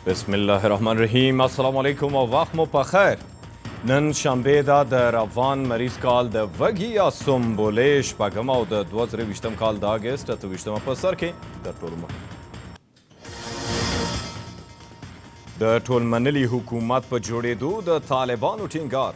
بسم الله الرحمن الرحیم. السلام علیکم او وخت مو په خیر. نن شنبه ده د روان مریض کال د وږي یا سنبلې شپږم او د 2020 کال د اګست 28 په سر کې د ټولو د ټولمنلي حکومت په جوړېدو د طالبانو ټینګار.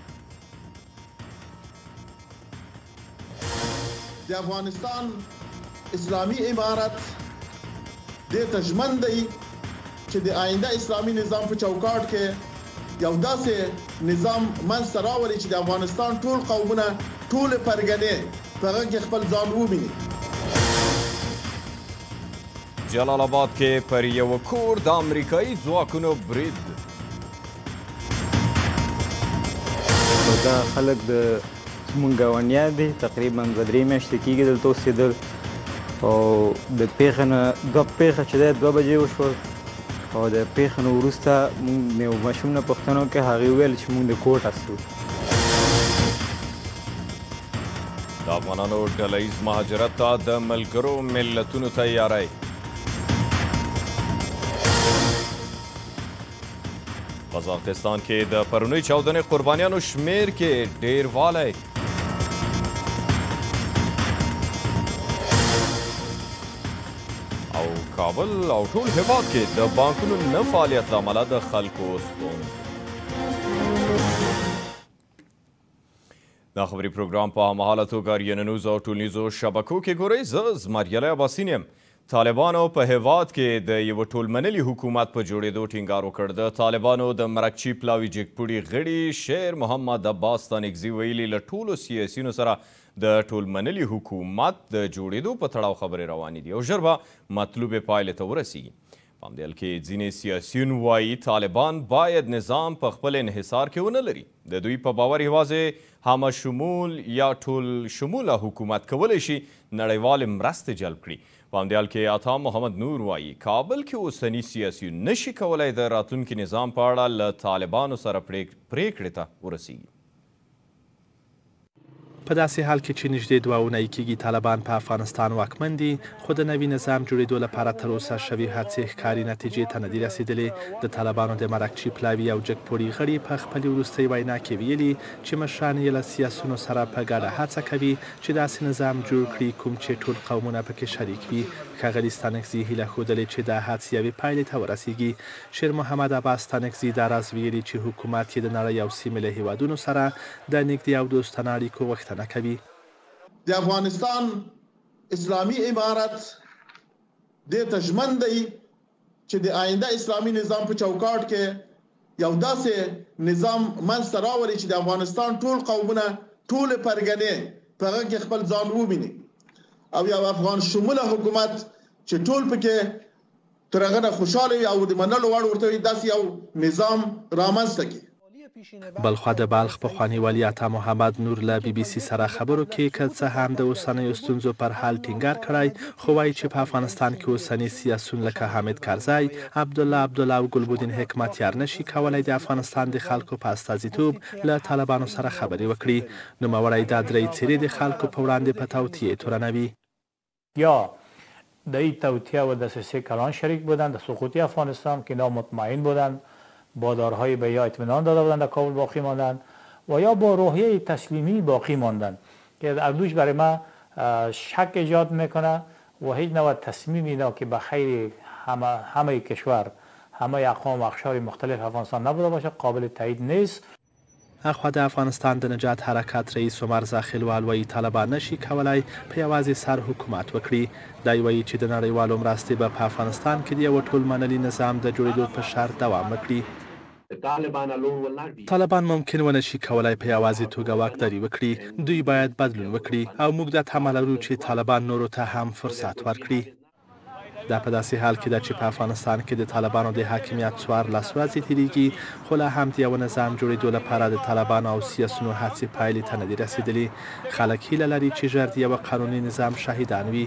د افغانستان اسلامي امارت دې ته ژمن دی چې د آینده اسلامي نظام په چوکاټ کې یو داسې نظام منځته راولي چې د افغانستان ټول قومونه ټولې پرګنې په هغه کې خپل ځان وویني. جلال آباد کې پر یو کور د امریکایي ځواکونو برید. دا خلک د زموږ ګاونډیان دي، تقریبا 2-3 میاشتې کېږي دلته اوسېدل او د پیښې نه پیښه چې دی 2 بجې وشوه او د پیښې نه وروسته موږ د یو ماشوم نه پوښتنه وکړه، هغې وویل چې موږ د کوټ استو. د افغانانو ډله ییز مهاجرت ته د ملګرو ملتونو تیاری. قزاقستان کې د پرونۍ چاودنې قربانیانو شمیر کې ډیروالی. او کابل او ټول هیواد کې د بانکونو نه فعالیت له امله د خلکو ستونزې. دا خبري پروګرام په هممهاله توګه آریانا نیوز او ټولنیزو شبکو کې ګورئ. زه زمریالی عباسین یم. طالبانو په هیواد کې د یو ټولمنلي حکومت په جوړېدو ټینګار وکړ. د طالبانو د مرکچي پلاوي جګپوړي غړي شیر محمد عباس ستانکزي ویلي له ټولو سیاسیونو سره د ټولمنلي حکومت د جوړېدو په تړاو خبرې روانې دي او ژر به مطلوبې پایلې ته ورسیږي. په همدې حال کې ځینې سیاسیون وایي طالبان باید نظام په خپل انحصار کې ونه لري. د دوی په باور یوازې همه شمول یا ټول شموله حکومت کولی شي نړیوالې مرستې جلب کړي. په همدې حال کې عطا محمد نور وایي کابل کې اوسني سیاسیون نشي کولی د راتلونکي نظام په اړه له طالبانو سره پریکړې ته ورسیږي. په داسې حال کې چې نږدې 2 اونۍ کېږي طالبان په افغانستان واکمن دي، خو د نوي نظام جوړېدو لپاره تر اوسه شوي هڅې ښکاري نتیجې ته نه دي رسېدلې. د طالبانو د مرکچي پلاوي او جګپوړي غړي په خپلې وروستۍ وینا کې ویلي چې مشران یې له سیاسیونو سره په ګډه هڅه کوي چې داسې نظام جوړ کړي کوم چې ټول قومونه پکې شریک وي. ښاغلي ستانکزي هیله ښودلې چې دا هڅې یوې پایلې ته ورسیږي. شیر محمد عباس ستانکزي دا راز ویلي چې حکومت یې د نړۍ او سیمې له هیوادونو سره د نږدې او دوستانه اړیکو غوښتنه کوي. د افغانستان اسلامي امارت دې ته ژمن دی چې د آینده اسلامي نظام په چوکاټ کې یو داسې نظام منځته راولي چې د افغانستان ټول قومونه ټولې پرګنې په هغه کې خپل ځان وویني او یو افغان شموله حکومت چې ټول پکې تر هغه نه خوشحاله وي او د منلو وړ ورته وي داسې یو نظام رامنځته کړي. بلخوا د بلخ پخواني والي عطا محمد نور له BBC سره خبرو کې که څه هم د اوسنیو ستونزو پر حل ټینګار کړی، خو وایي چې په افغانستان کې اوسني سیاسیون لکه حامد کرزی، عبدالله او ګلبودین حکمتیار نشي کولی د افغانستان د خلکو په استازیتوب له طالبانو سره خبرې وکړي. نوموړی دا 3 څیرې د خلکو په وړاندې په توطیه تورنوي. یا در این توطیه و دسیسه کلان شریک بودند، در سقوط افغانستان که نامطمئن بودند، با دارهای به یا اطمینان داده بودند در کابل باقی ماندند و یا با روحیه تسلیمی باقی ماندند که از دوش برای ما شک ایجاد میکنه و هیچ نوع تصمیم اینا که به خیر همه کشور، همه اقوام و اقشار مختلف افغانستان نبوده باشه قابل تایید نیست. اخوا د افغانستان د نجات حرکت رئیس عمر زاخیلوال وایي طالبان نشي کولی په یوازې سر حکومت وکړي. دی وایي چې د نړیوالو مرستې به په افغانستان کې د یو ټولمنلي نظام د جوړېدو په شرط دوام وکړي. طالبان ممکن ونه شي کولی په یوازې توګه واکداري وکړي. دوی باید بدلون وکړي او موږ د تمه لرو چې طالبان نورو ته هم فرصت ورکړي. دا په داسې حال کې ده چې په افغانستان کې د طالبانو د حاکمیت 14 ورځې تېرېږي، خو لا هم د یو نظام جوړېدو لپاره د طالبانو او سیاسیونو هڅې پایلې ته نه دي رسېدلې. خلک هیله لري چې ژر د یوه قانوني نظام شاهدان وي.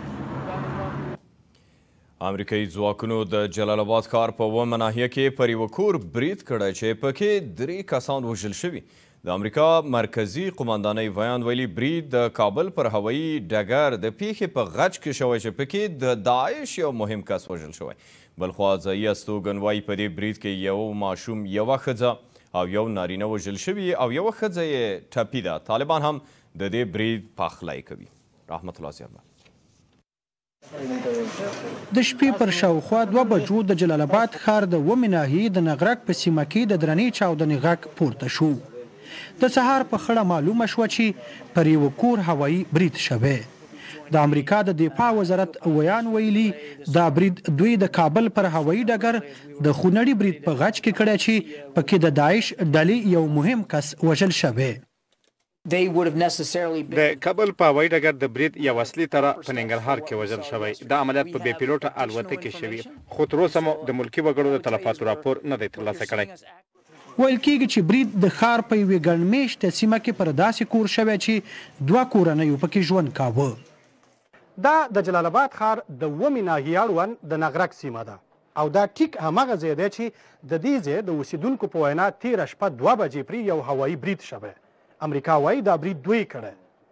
امریکایي ځواکونو د جلال آباد ښار په 1 ناحیه کې پر یوه کور برید کړی چې پکې 3 کسان وژل شوي. د امریکا مرکزی قماندانۍ بیان ویلي برید د کابل پر هوایي ډګر د پیښې په غچ کې شوی چې پکې د داعش یو مهم کس وژل شوی. بلخوا ځایي استوګن وایي په دې برید کې یو ماشوم، یوه ښځه او یو نارینه وژل شوي او یوه ښځه یې ټپي ده. طالبان هم د دې برید پخلی کوي. رحمت الله زیاربه د شپې پر شاوخوا 2 بجو د جلال آباد ښار د 1 ناحیې د نغرک په سیمه کې د درنې چاودنې غږ پورته شو. د سهار په خړه معلومه شوه چې پر یو کور هوایي برید شوی. د امریکا د دفاع وزارت ویان ویلي دا برید دوی د کابل پر هوایي ډګر د خونړي برید په غچ کې کړی چې پکې د داعش ډلې یو مهم کس وژل شوی. د کابل په هوایي ډګر د برید یو اصلي طرح په ننګرهار کې وژل شوی. دا عملیات په بې پیلوټه الوتکې شوي، خو تر اوسه مو د ملکي وګړو د تلفاتو راپور نه دی ترلاسه کړی. ویل کېږي چې برید د ښار په یوې ګڼمېشته سیمه کې پر داسې کور شوی چې 2 کورنیو پکې ژوند کاوه. دا د جلال آباد ښار د 1 ناحیې اړوند د نغرک سیمه ده او دا ټیک همغه ځای دی چې د دې ځای د اوسیدونکو په وینا تېره شپه 2 بجې پرې یو هوایي برید شوی. امریکا وایي دا برید دوی کړی.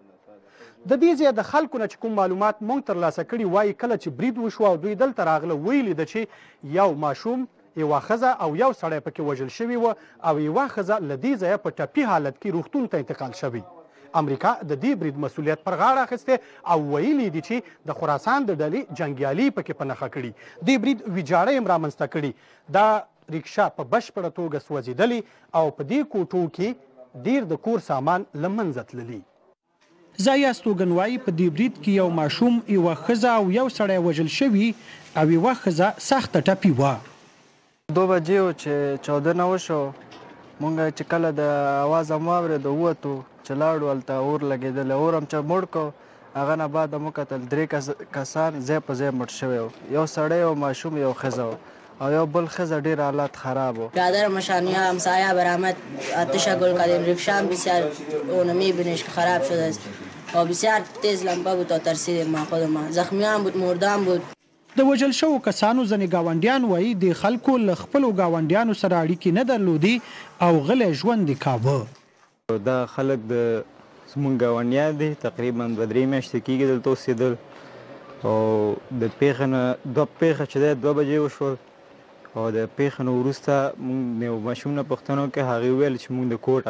د دې ځای د خلکو نه چې کوم معلومات موږ ترلاسه کړي وایي کله چې برید وشو او دوی دلته راغله ویلي ده چې یو ماشوم، یوه ښځه او یو سړی پکې وژل شوي وه او یوه ښځه له دې ځایه په ټپي حالت کې روغتون ته انتقال شوي. امریکا د دې برید مسؤلیت پر غاړه اخیستی او ویلي دي چې د خراسان د ډلې جنګیالي پکې په نښه کړي. دې برید ویجاړۍ هم رامنځته کړي. دا ریکشا په بشپړه توګه سوځېدلې او په دې کوټو کې ډیر د کور سامان له منځه تللي. ځایي استوګن وایي په دې برید کې یو ماشوم، یوه ښځه او یو سړی وژل شوي او یوه ښځه سخته ټپي وه. 2 بجې و چې چاودنه وشو. مونږ چې کله د اواز هم واورېد ووتو چې لاړو، هلته اور لګېدلی. اور هم چې مړ کړو هغه نه بعد هم وکتل 3 کسان ځای په ځای مړ شوي وو. یو سړی، یو ماشوم، یو ښځه و او یو بل ښځه ډېر حالت خراب و. برادر مشانیا همسایه برآمد آتش گل کردیم. رکشام بسیار نمی‌بینیش که خراب شده است و بسیار تیز لمبه بود تا ترسیدیم ما خودمان. زخمیان بود، مردان بود. د وژل شوو کسانو ځینې ګاونډیان وایي د خلکو له خپلو ګاونډیانو سره اړیکې نه درلودي او غلی ژوند یې کاوه. دا خلک د زموږ ګاونډیان دي، تقریبا 2-3 میاشتې کېږي دلته اوسېدل او د پیښې نه پیښه چې دی 2 بجې وشول او د پیښې نه وروسته موږ یو ماشوم نه پوښتنه وکړه. هغې وویل چې موږ د کوټ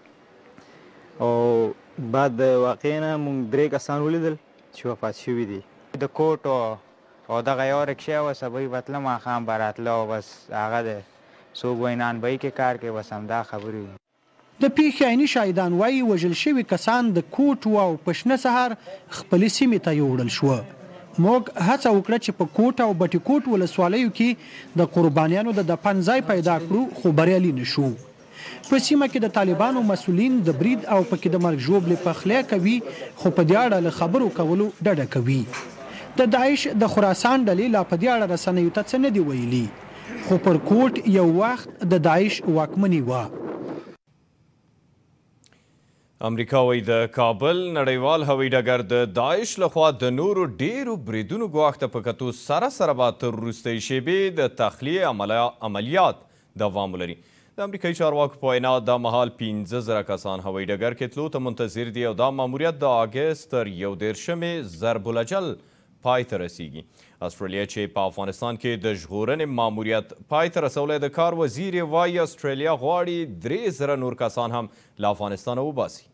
استو او بعد د واقعې نه موږ 3 کسان ولیدل چې وفات شوي دي. د کوټ او دغه یو رکشا وه، سبا بتله ماښام به راتله او بس هغه د څوک وایي نانبایي کې کار کوي، بس همدا خبرې وي. د پیښې عیني شاهدان وایي وژل شوي کسان د کوټ وو او په شنه سهار خپلې سیمې ته یوړل شوه. موږ هڅه وکړه چې په کوټ او بټي کوټ ولسوالیو کې د قربانیانو د دفن ځای پیدا کړو، خو بریالي نه شو. په سیمه کې د طالبانو مسؤلین د برید او پکې د مرګ ژوبلې پخلی کوي، خو په دې اړه له خبرو کولو ډډه کوي. د داعش د خراسان ډلې لا په دې اړه رسنیو ته څه نه دي ویلي، خو پر کوټ یو وخت د داعش واکمني وه. امریکا وایي د کابل نړیوال هوایي ډګر د داعش لخوا د نورو ډیرو بریدونو ګواښ ته په کتو سره سره به تر وروستۍ شیبې د تخلیې عملیات دوام ولري. د امریکایي چارواکو په وینا دا مهال 15,000 کسان هوایي ډګر کې تلو ته منتظر دي او دا ماموریت د اګست تر 11 ضرب الجل پای ته رسیږي. استرالیا چې په افغانستان کې د ژغورنې ماموریت پای ته رسولی، د کار وزیر یې وایي استرالیا غواړي 3,000 نور کسان هم له افغانستانه وباسي.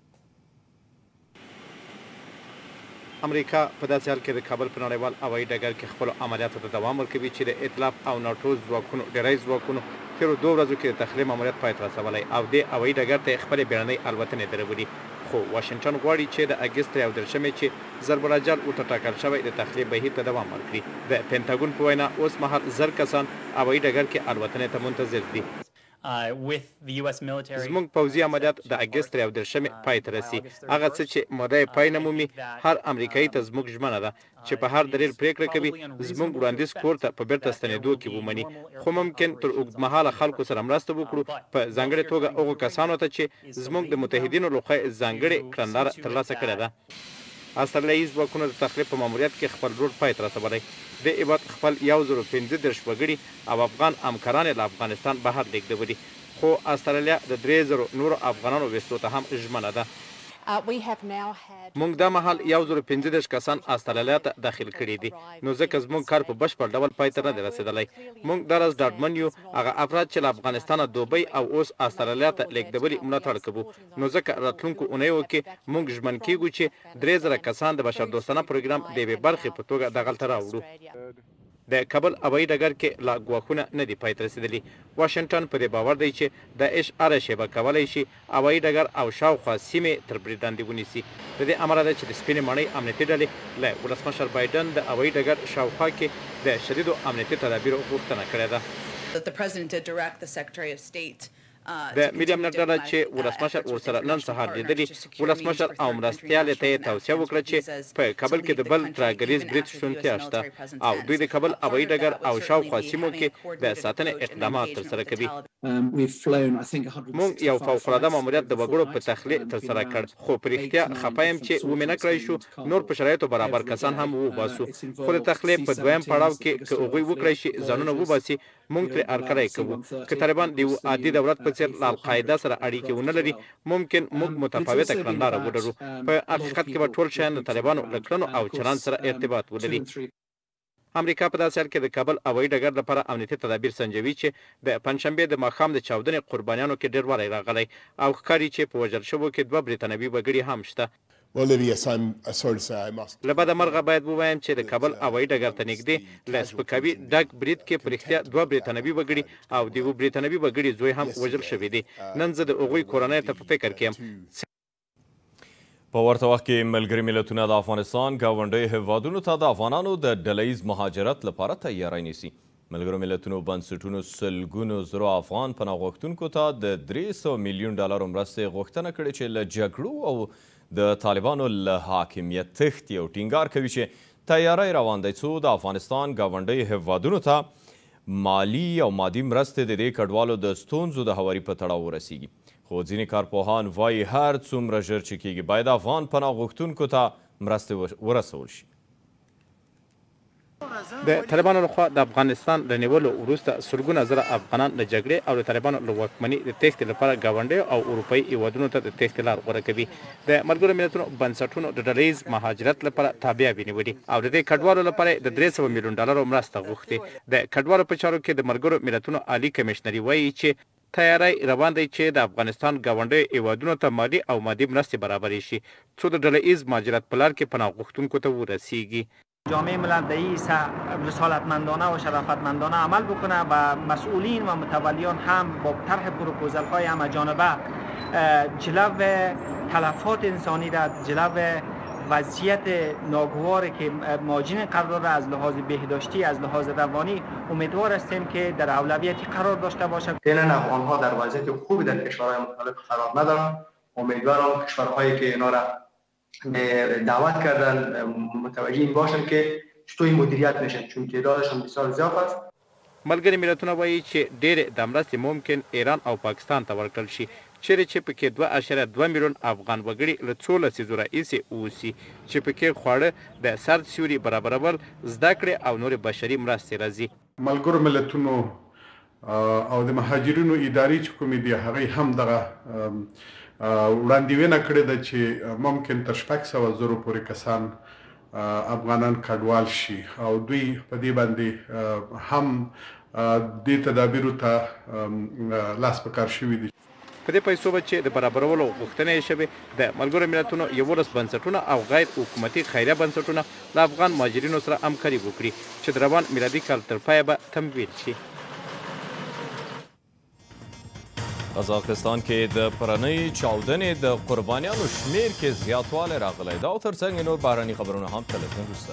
امریکا په داسې حال کې د کابل په نړیوال هوایي ډګر کې خپلو عملیاتو ته دوام ورکوي چې د ائتلاف او ناټو ځواکونو ډیری ځواکونو تېرو 2 ورځو کې د تخلیې ماموریت پای ته رسولی او دې هوایي ډګر ته یې خپلې بیړنۍ الوتنې درولي. خو واشنګټن غواړي چې د اګست 11 چې ضرب الجل ورته ټاکل شوی د تخلیې بهیر ته دوام ورکړي. د پینټاګون په وینا اوس مهال 1000 کسان هوایي ډګر کې الوتنې ته منتظر دي. زموږ پوځي عملیات د اګست 11 پای ته رسي. هغه څه چې موده یې پای نه مومي، هر امریکایي ته زموږ ژمنه ده چې په هر دلیل پریکړه کوي زموږ وړاندیز کور ته په بیرته ستنېدو کې ومني، خو ممکن تر اوږدمهاله خلکو سره مرسته وکړو، په ځانګړې توګه هغو کسانو ته چې زموږ د متحدینو لخوا ځانګړې کړنلاره ترلاسه کړې ده. استرالیایي ځواکونو د تخریب په ماموریت کې خپل رول پای ته رسولی. د هېواد خپل 1035 وګړي او افغان همکاران یې له افغانستان بهر لېږدولي، خو استرالیا د 3000 نورو افغانانو ویستو ته هم ژمنه ده. موږ دا مهال 1015 کسان استرالیا ته داخل کړي دي، نو ځکه زموږ کار په بشپړ ډول پای ته نه دی رسېدلی. موږ دا راز ډاډمن یو هغه افراد چې له افغانستانه دوبۍ او اوس استرالیا ته لیږدولي ملاتړ کوو، نو ځکه راتلونکو اونیو کې موږ ژمن کیږو چې 3000 کسان د بشردوستانه پروګرام د یوې برخې په توګه دغلته راوړو. د کابل هوایي ډګر کې لا ګواښونه نه دي پای ته رسېدلي. واشنګټن په دې باور دی چې داعش هره شیبه کولی شي هوایي ډګر او شاوخوا سیمې تر برید لاندې ونیسي. د دې امله ده چې د سپینې ماڼۍ امنیتي ډلې له ولسمشر بایډن د هوایي ډګر شاوخوا کې د شدیدو امنیتي تدابیرو غوښتنه کړې ده. د ملي امنیت ډله چې ولسمشر ورسره نن سهار لیدلي، ولسمشر او مرستیال ته یې توصیه وکړه چې په کابل کې د بل ترهګریز برید شونتیا شته او دوی د کابل هوایي ډګر او شاوخوا سیمو کې د ساتنې اقدامات ترسره کوي. موږ یو فوق‌العاده ماموریت د وګړو په تخلیه ترسره کړ، خو په رښتیا خفه یم چې ومې نه کړی شو نور په شرایطو برابر کسان هم وباسو. خو د تخلیه په دویم پړاو کې که هغوی وکړی شي ځانونه وباسي، موږ پرې هرکلی کوو. که طالبان د یو عادي دولت په څېر له القاعده سره اړیکې ونه لري، ممکن موږ متفاوته کړنلاره وډرو. په حقیقت کې به ټول شیان د طالبانو له کړنو او چلند سره ارتباط ولري. امریکا په داسې حال کې د کابل هوایي ډګر لپاره امنیتي تدابیر سنجوي چې د پنجشنبې د ماښام د چاودنې قربانیانو کې ډېروالی راغلی او ښکاري چې په وژل شوو کې 2 بریتانوي وګړي هم شته. له بده مرغه باید ووایم چې د کابل هوایي ډګر ته نږدې له سپکاوي ډک برید کې په رښتیا 2 بریتانوي وګړي او د یوه بریتانوي وګړي زوی هم وژل شوي دي. نن زه د هغوی کورنۍ ته په فکر کې یم. په ورته وخت کې ملګري ملتونه د افغانستان ګاونډیو هیوادونو ته د افغانانو د ډلهییز مهاجرت لپاره تیاری نیسي. ملګرو ملتونو بنسټونو سلګونو زرو افغان پناه غوښتونکو ته د 300 میلیون ډالرو مرستې غوښتنه کړې چې له جګړو او د طالبانو له حاکمیت تښتي او ټینګار کوي چې تیاری روان دی څو د افغانستان ګاونډیو هیوادونو ته مالی او مادي مرستې د دې کډوالو د ستونزو د هواري په تړاو ورسیږي. خو ځینې کارپوهان وایي هر څومره ژر چې کیږي باید افغان پناه غوښتونکو ته مرستې ورسول شي. د طالبانو لخوا د افغانستان له نیولو وروسته سلګونه زره افغانان له جګړې او د طالبانو له واکمنۍ د تښتې لپاره ګاونډیو او اروپایي هیوادونو ته د تښتې لار غوره کوي. د ملګرو ملتونو بنسټونو د ډلهییز مهاجرت لپاره تابعیابي نیولي او د دې کډوالو لپاره د 300 میلیون ډالرو مرسته غوښتې. د کډوالو په چارو کې د ملګرو ملتونو عالي کمیشنري وایي چې تیاری روان دی چې د افغانستان ګاونډیو هیوادونو ته مالي او مادي مرستې برابرې شي څو د ډلهییز مهاجرت په لار کې پناه غوښتونکو ته ورسیږي. جامعه ملل در این رسالتمندانه و شرافتمندانه عمل بکنه و مسئولین و متولیان هم با طرح پروپوزل های همه‌جانبه جلو تلفات انسانی را جلو وضعیت ناگواری که مهاجرین قرار داره از لحاظ بهداشتی از لحاظ روانی امیدوار هستیم که در اولویتی قرار داشته باشد. فعلا افغان‌ها در وضعیت خوبی در کشورهای مختلف قرار ندارن. امیدوارم کشورهایی که اینا را دعوت کردن متوجه این باشن که چطوری مدیریت میشن چون تعدادشون بسیار زیاد است. ملګري ملتونه وایي چې ډېرې د مرستې ممکن ایران او پاکستان ته ورکړل شي چیرې چې پکې 2.2 میلیون افغان وګړي له څو لسیزو راهیسې اوسي چې پکې خواړه د سرد سیوري برابرول زده کړې او نورې بشري مرستې راځي. ملګرو ملتونو او د مهاجرینو ادارې چې کومې دي هغې هم دغه وړاندوینه کړې ده چې ممکن تر 600 زرو پورې کسان افغانان کډوال شي او دوی په دې باندې هم دې تدابیرو ته لاس په کار شوي دي. په دې پیسو به چې د برابرولو غوښتنه یې شوې د ملګرو ملتونو 11 بنسټونه او غیر حکومتي خیریه بنسټونه له افغان مهاجرینو سره همکاري وکړي چې د روان میلادي کال تر پایه به تمویل شي. قزاقستان کې د پرنۍ چاودنې د قربانیانو شمیر کې زیاتوالی راغلی دا او ترڅنګ نور بهرني خبرونه هم تلفن وروسته.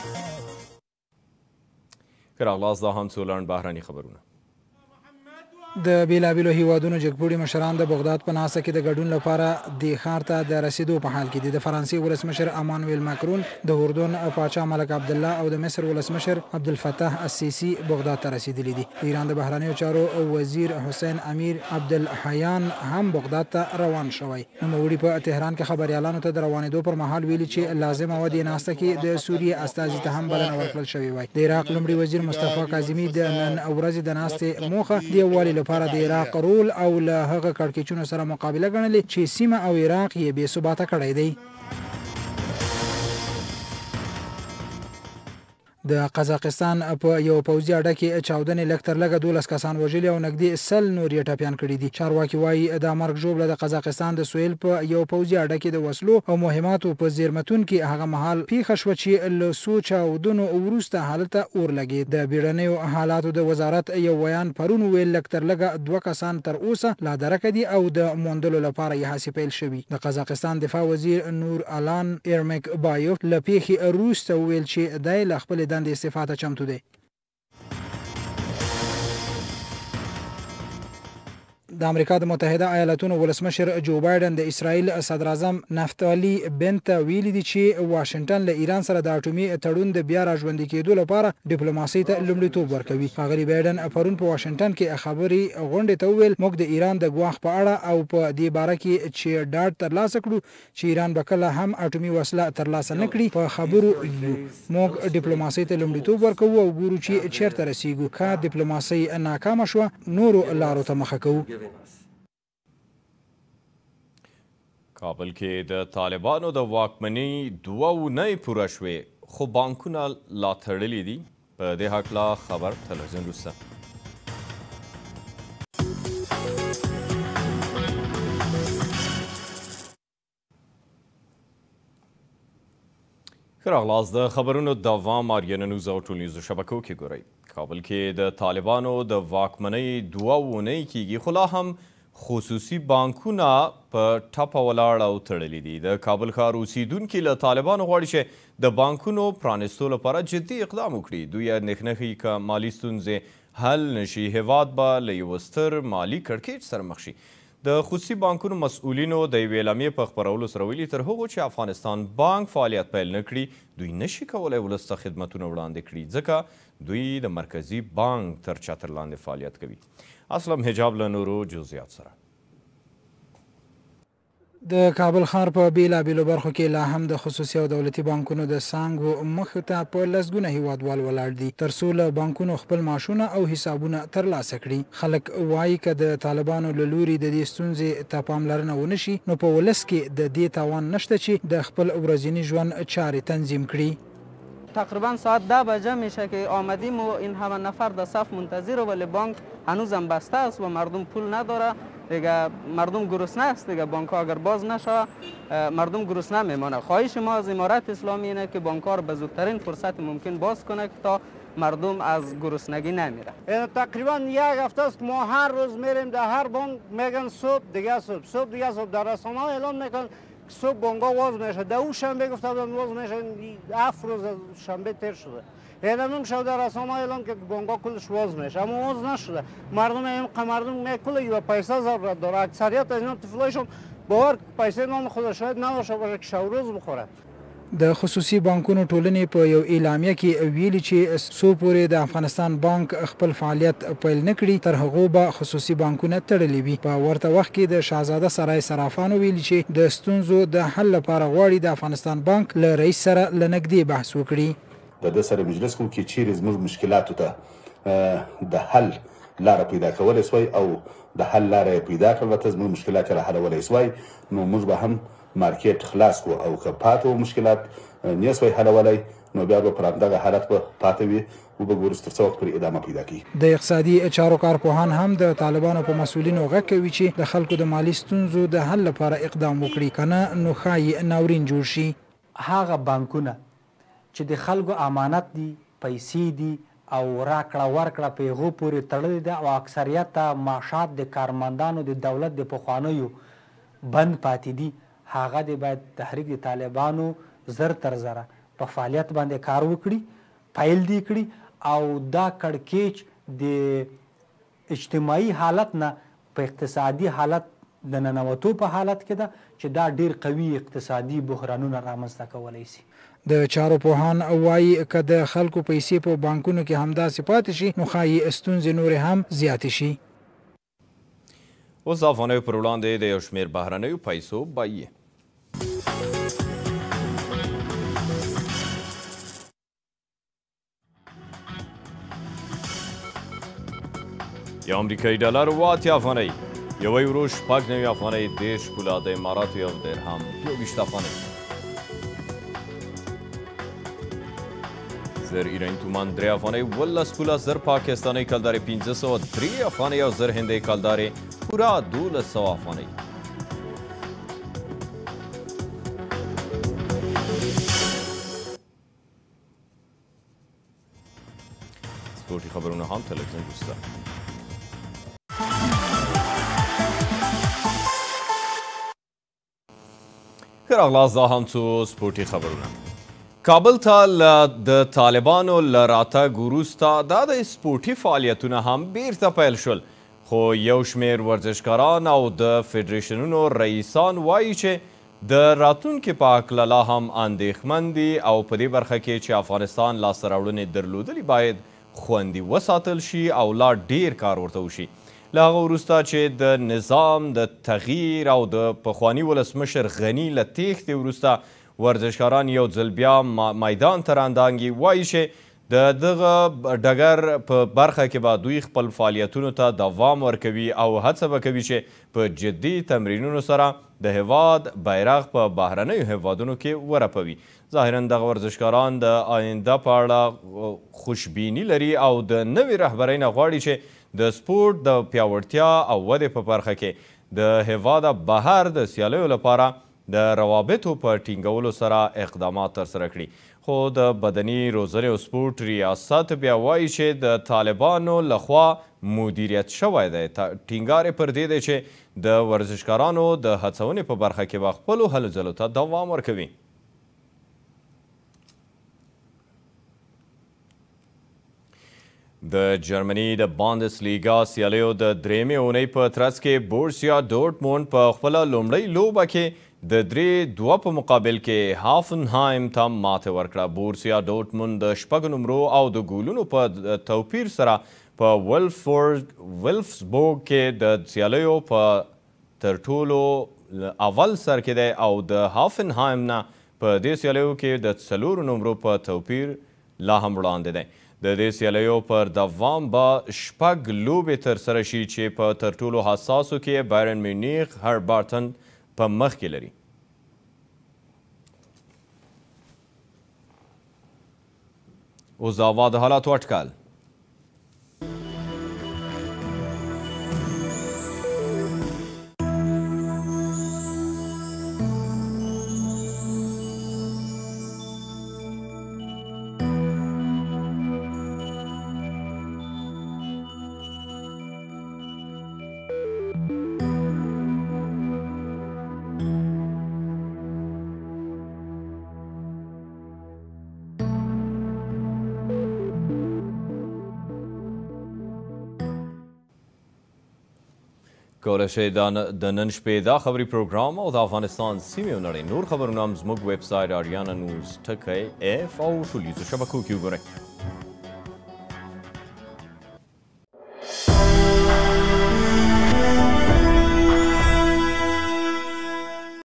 ښه راغلاست دا هم څو لنډ بهرني خبرونه. د بیلابیلو هیوادونو جګپوړي مشران د بغداد په ناسته کې د ګډون لپاره د ښار ته د رسیدو په حال کې دي. د فرانسې ولسمشر امانویل ماکرون، د اردن پاچا ملک عبدالله او د مصر ولسمشر عبدالفتاح السیسی بغداد ته رسیدلي دي. د ایران د بهرنیو چارو وزیر حسین امیر عبدالحیان هم بغداد ته روان شوی. نوموړي په تهران کې خبریالانو ته د روانېدو پر مهال ویلي چې لازمه وه دې ناسته کې د سوریې استازي ته هم بلنه ورکړل شوې وای. د عراق لومړي وزیر مصطفی کاظمي د نن ورځې د ناستې موخه د یووالي لپاره د عراق رول او له هغه کړکېچونو سره مقابله ګڼلې چې سیمه او عراق یې بې ثباته کړی دی. د قزاقستان په یو پوځي اډه کې چاودنې لږ تر لږه 12 کسان وژلي او نږدې 100 نور یې ټپیان کړي دي. چارواکي وایي د مرګ ژوبله د قزاقستان د سویل په یو پوځي اډه کې د وسلو او مهماتو په زیرمتون کې هغه مهال پیښه شوه چې له څو چاودنو وروسته هلته اور لګېد. د بیړنیو حالاتو د وزارت یو ویان پرون ویل لږ تر لږه 2 کسان تر اوسه لا درکه دي او د موندلو لپاره یې هڅې پیل شوي. د قزاقستان دفاع وزیر نور الان ایرمک بایوف له پیښې وروسته وویل چې دی له خپلې دندې استعفا ته چمتو دی. د امریکا د متحده ایالاتونو ولسمشر جو بایدن د اسرائیل صدر اعظم نفتالي بنت ته ویلي دي چې واشنګټن له ایران سره د اټومي تړون د بیا راژوندي کېدو لپاره ډیپلوماسۍ ته لومړیتوب ورکوي. ښاغلي بایدن پرون په واشنګټن کې خبري غونډې ته وویل موږ د ایران د ګواښ په اړه او په دې باره کې چې ډاډ ترلاسه کړو چې ایران به کله هم اټومي وسله ترلاسه نه کړي په خبرو یو. موږ ډیپلوماسۍ ته لومړیتوب ورکوو او ګورو چې چیرته رسیږو. که ډیپلوماسۍ ناکامه شوه نورو لارو ته مخه کوو. کابل کې د طالبانو د واکمنۍ 2 اونۍ پوره شوې خو بانکونه لا تړلي دي. په دې هکله خبر تلویزیون وروسته. ښه راغلاست. د خبرونو دوام آریانا نیوز او ټول نیوزو شبکو کې ګورئ. کابل کې د طالبانو د واکمنۍ 2 اونۍ کېږي خو لا هم خصوصي بانکونه په ټپه ولاړ او تړلي دي. د کابل ښار اوسیدونکي له طالبانو غواړي چې د بانکونو پرانیستو لپاره جدي اقدام وکړي. دوی اندېښنه ښیي که مالي ستونزې حل نشي هیواد به له یوه ستر مالي کړکېچ سره مخ شي. د خصوصي بانکونو مسؤلینو د یوې اعلامیې په خپرولو سره ویلي تر هغو چې افغانستان بانک فعالیت پیل نه کړي دوی نشي کولی ولس ته خدمتونه وړاندې کړي ځکه دوی د مرکزي بانک تر چتر لاندې فعالیت کوي. اسلم حجاب له نورو جزئیات سره. د کابل ښار په بیلابیلو برخو کې لا هم د خصوصي او دولتي بانکونو د څانګو مخې ته په لسګونه هیوادوال ولاړ دي تر څو له بانکونو خپل معاشونه او حسابونه ترلاسه کړي. خلک وایي که د طالبانو له لوري د دې ستونزې ته پاملرنه ونه شي نو په ولس کې د دې توان نشته چې د خپل ورځني ژوند چارې تنظیم کړي. تقریبا ساعت 10 بجه میشه که آمدیم و این همه نفر در صف منتظر ولی بانک هنوزم بسته است و مردم پول نداره دیگه. مردم گرسنه است دیگه. بانک ها اگر باز نشه مردم گرسنه میمانه. خواهش ما از امارت اسلامی اینه که بانک ها رو به زودترین فرصت ممکن باز کنه که تا مردم از گرسنگی نمیره. تقریبا 1 هفته است که ما هر روز میریم در هر بانک میگن صبح دیگه صبح در رسانه ها اعلان میکنن صبح بانک ها باز میشه. دو شنبه گفته بودن باز میشه. 7 روز شنبه تیر شده. اعلام شده در رسانه اعلام که بانک ها کلش باز میشه اما باز نشده. مردم کل و پیسه ضرورت داره. اکثریت از اینا طفلایشون باور پیسه نام خود شاید نداشته باشه که شب روز بخوره. د خصوصي بانکونو ټولنې په یو اعلامیه کې ویلي چې څو پورې د افغانستان بانک خپل فعالیت پیل نه کړي تر هغو به خصوصي بانکونه تړلي وي. په ورته وخت کې د شاهزاده سرای صرافانو ویلي چې د ستونزو د حل لپاره غواړي د افغانستان بانک له رئیس سره له نږدې بحث وکړي. د ده سره مجلس کوو چې چیرې زموږ مشکلاتو ته د حل لاره پیدا کولی سوی او د حل لاره یې پیدا کړه ورته زموږ مشکلات یې راحلولی سوی نو موږ به هم مارکیټ خلاص کو او که پاتې مشکلات نه سوی حلولی نو بیا به پر همدغه حالت به پاتې وي او به ګورو تر څو وخت پورې ادامه پیدا کړي. د اقتصادي چارو کارپوهان هم د طالبانو په مسؤلینو غږ کوي چې د خلکو د مالي ستونزو د حل لپاره اقدام وکړي کنه نو ښایي ناورین جوړ شي. هغه بانکونه چې د خلکو امانت دي پیسې دي او راکړه ورکړه په هغو پورې تړلې ده او اکثریت معاشات د کارمندانو د دولت د پخوانیو بند پاتې دي هغه د باید تحریک د طالبانو زر تر زره په فعالیت باندې کار وکړي پیل دی کړي او دا کړکېچ د اجتماعي حالت نه په اقتصادي حالت د ننوتو په حالت کې ده چې دا ډیر قوي اقتصادي بحرانونه رامنځته کولی شي. د چارو پوهان وایي که د خلکو پیسې په بانکونو کې همداسې پاتې شي نو ښایي ستونزې نورې هم زیاتې شي. اوس د افغانیو پر وړاندې د یو شمېر بهرنیو پیسو بیې. یو امریکایي ډالر 80 افغانۍ، یو یورو 90 افغانۍ، 10 پوله د اماراتو یو درهم 20 افغانۍ، 1000 ایرانی تومان 3 افغانۍ، 12 پوله 1000 پاکستانی کلدارې 503 افغانۍ او 1000 هندۍ کلدارې پوره 1200 افغانۍ. سپورټي خبرونه هم تلویزیون وروسته. ښه راغلاست، دا هم څو سپورټي خبرونه. کابل ته د طالبانو له راتګ وروسته دا د سپورټي فعالیتونه هم بیرته پیل شول، خو یو شمېر ورزشکاران او د فدریشنونو رئیسان وایي چې د راتلونکي په هکله لا هم اندېښمن دي او په دې برخه کې چې افغانستان لاسته راوړنې درلودلې باید خوندي وساتل شي او لا ډیر کار ورته وشي. له هغه وروسته چې د نظام د تغییر او د پخواني ولسمشر غني له تېښتې وروسته ورزشکاران یو ځل بیا میدان ته راندانګي، وایي چې د دغه ډګر په برخه کې به دوی خپل فعالیتونو ته دوام ورکوي او هڅه به کوي چې په جدي تمرینونو سره د هیواد بیرغ په بهرنیو هیوادونو کې ورپوي. ظاهرا دغه ورزشکاران د آینده په اړه خوشبیني لري او د نوې رهبرۍ نه غواړي چې د سپورټ د پیاوړتیا او ودې په برخه کې د هیواده بهر د سیالیو لپاره د روابطو په ټینګولو سره اقدامات ترسره کړي. خو د بدني روزنې او سپورټ ریاست بیا وایي چې د طالبانو لخوا مدیریت شوی دی. ټینګار یې پر دې دی چې د ورزشکارانو د هڅونې په برخه کې به خپلو هلو ځلو ته دوام ورکوي. د جرمني د باندس لیګا سیالیو د درېیمې اونۍ په ترڅ کې بورسیا ډورټموند په خپله لومړۍ لوبه کې د 3-2 په مقابل کې هافنهایم ته ماتې ورکړه. بورسیا ډورټموند د 6 نمرو او د ګولونو په توپیر سره په ولفسبورګ کې د سیالیو په تر ټولو اول سر کې دی او د هافنهایم نه په دې سیالیو کې د 4 نمرو په توپیر لا هم وړاندې دی. د دې سیالیو پر دوام به 6 لوبې ترسره شي چې په تر ټولو حساسو کې بایرن میونیخ هربارتن په مخ کې لري. اوس د هوا د حالاتو اټکل. کولی شئ د نن شپې دا خبري پروګرام او د افغانستان سیمې او نړۍ نور خبرونه هم زموږ ویب سایټ آریانا نیوز ټکی اف او ټولیزو شبکو کې وګورئ.